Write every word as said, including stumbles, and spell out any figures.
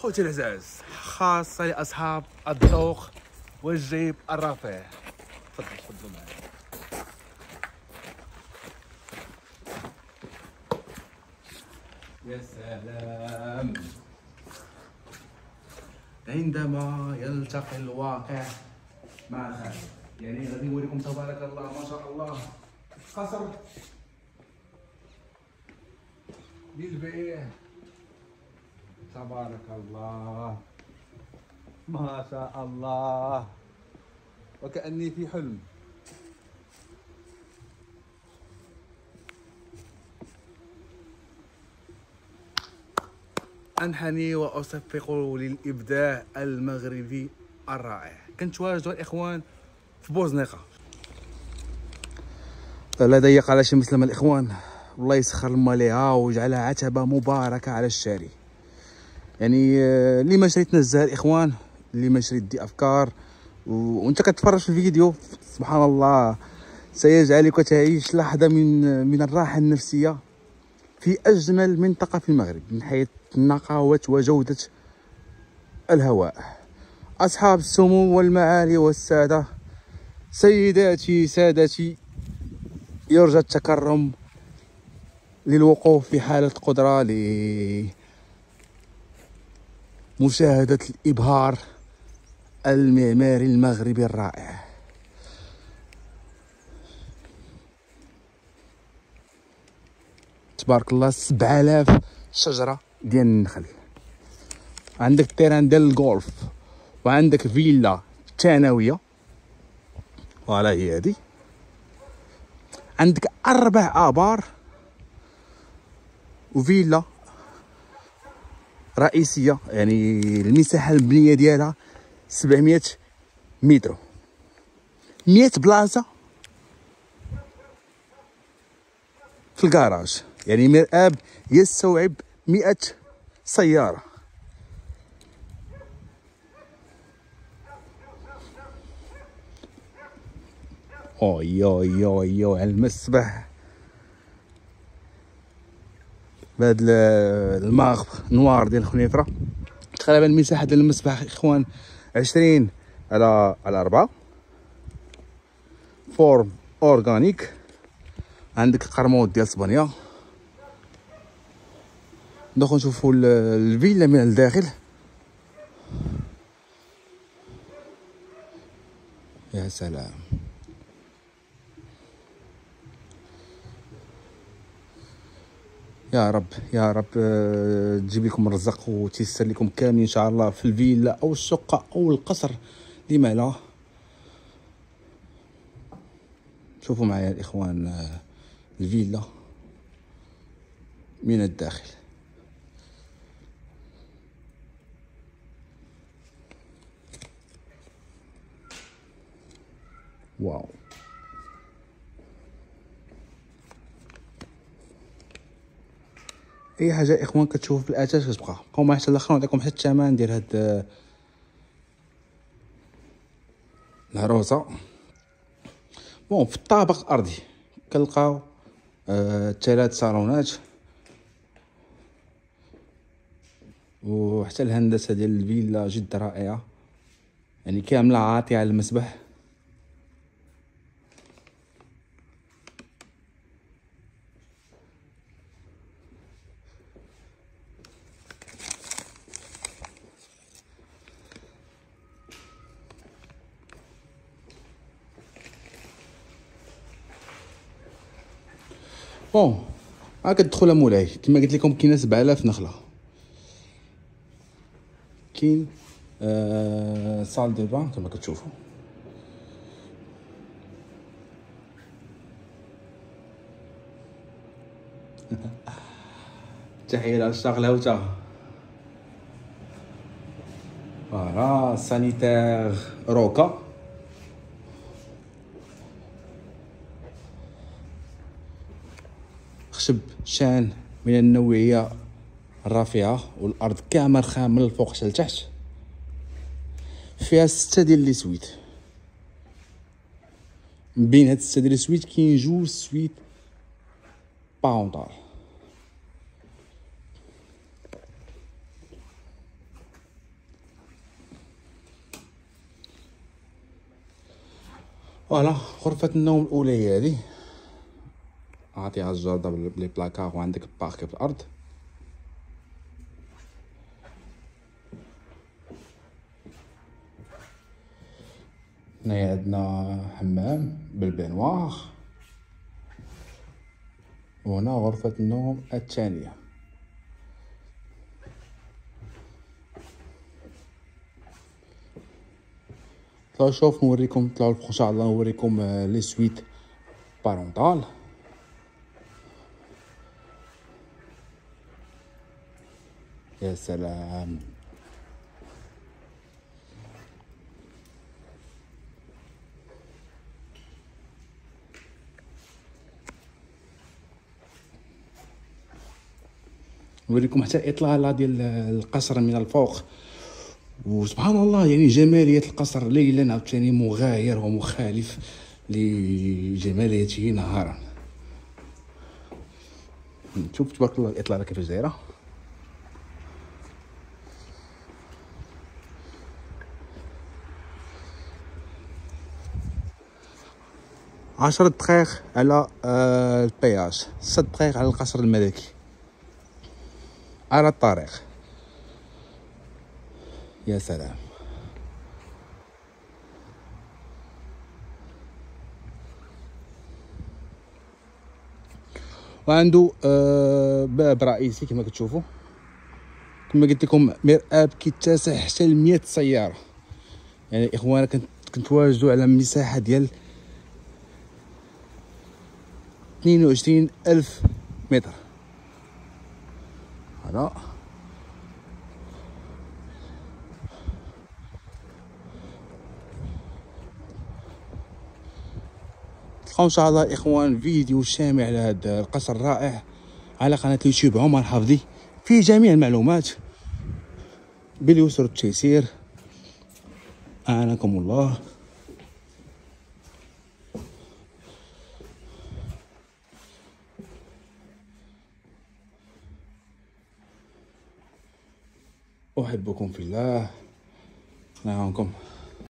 خوتي العزاز، خاصة لأصحاب الذوق والجيب الرفيع. تفضل تفضلوا معايا. يا سلام عندما يلتقي الواقع مع الخيال. يعني غادي نوريكم تبارك الله ما شاء الله قصر للبيع. تبارك الله ما شاء الله، وكأني في حلم. أنحني وأصفق للإبداع المغربي الرائع. كنتواجدوا الإخوان في بوزنيقة. لدي على شي مسلم الإخوان، الله يسخر الماء ليها ويجعلها عتبة مباركة على الشاري. يعني اللي ما شريت نزه الإخوان، اللي ما شريت دي أفكار وأنت كتفرج في الفيديو، سبحان الله سيجعلك تعيش لحظة من من الراحة النفسية في أجمل منطقة في المغرب من حيث نقاوة وجودة الهواء. أصحاب السمو والمعالي والسادة، سيداتي سادتي، يرجى التكرم للوقوف في حالة قدرة لمشاهدة الإبهار المعماري المغربي الرائع. تبارك الله، سبعة آلاف شجرة ديال النخل. عندك تيران ديال الجولف، وعندك فيلا ثانوية، فوالا هي هادي. عندك أربع آبار وفيلا رئيسية، يعني المساحة المبنية ديالها سبعمية متر، مية بلاصة في الكراج. يعني مرآب يستوعب مئة سيارة. اوي اوي اوي اوي على المسبح بهاد الماغ نوار ديال الخنيفرة. تقريبا المساحة ديال المسبح اخوان عشرين على على أربعة، فورم اورغانيك. عندك القرموط ديال اسبانيا. ندخلو نشوفو الفيلا من الداخل. يا سلام، يا رب يا رب تجيب لكم الرزق وتيسر لكم كامل ان شاء الله في الفيلا او الشقه او القصر اللي معنا. شوفوا معايا الاخوان الفيلا من الداخل. واو، اي حاجه اخوان كتشوفوا في الاثاث كتبقى. بقاو معايا حتى الاخر نعطيكم حتى الثمن ديال هاد العروسه. بون في الطابق الارضي كنلقاو آه ثلاث صالونات، وحتى الهندسه ديال الفيلا جد رائعه، يعني كامله عاطيه على المسبح. بون ها كتدخل مولاي كما قلت لكم كاينه سبعة آلاف نخله. كاين آه صال دو بان كما كتشوفوا. تحيه لعشاق الهوته. فوالا سانيتير روكا. خشب شان من النوعيه الرفيعه، والارض كامل خام من الفوق حتى لتحت. فيها ستة ديال لي سويت. بين هاد ستة ديال لي سويت كاين جوج سويت باونطار. فوالا غرفة النوم الأولى هي هادي، عاطيها الجردة بلي بلاكار وعندك بارك في الأرض. هنايا عندنا حمام بالبانوار، وهنا غرفة النوم الثانية. طلعوا شوف نوريكم، طلعوا ان شاء الله نوريكم لي سويت بارونتال. يا سلام، نوريكم حتى الاطلاله ديال القصر من الفوق. وسبحان الله يعني جماليه القصر ليلا عاوتاني مغاير ومخالف لجماليته نهارا. شوف تبارك الله الاطلاله كيفاش دايره. عشر دقائق على آه البياج، ست دقائق على القصر الملكي على الطريق. يا سلام. وعنده آه باب رئيسي كما كتشوفوا، كما قلت لكم مرآب كيتسع حتى ل مية سياره. يعني اخوانا كنتواجدوا على مساحه ديال اثنين وعشرين ألف متر. هذا تلقاو ان شاء الله اخوان فيديو شامل على هذا القصر الرائع على قناه اليوتيوب عمر حفظي، فيه جميع المعلومات باليسر والتيسير. اعانكم الله. احبكم في الله. نعمكم.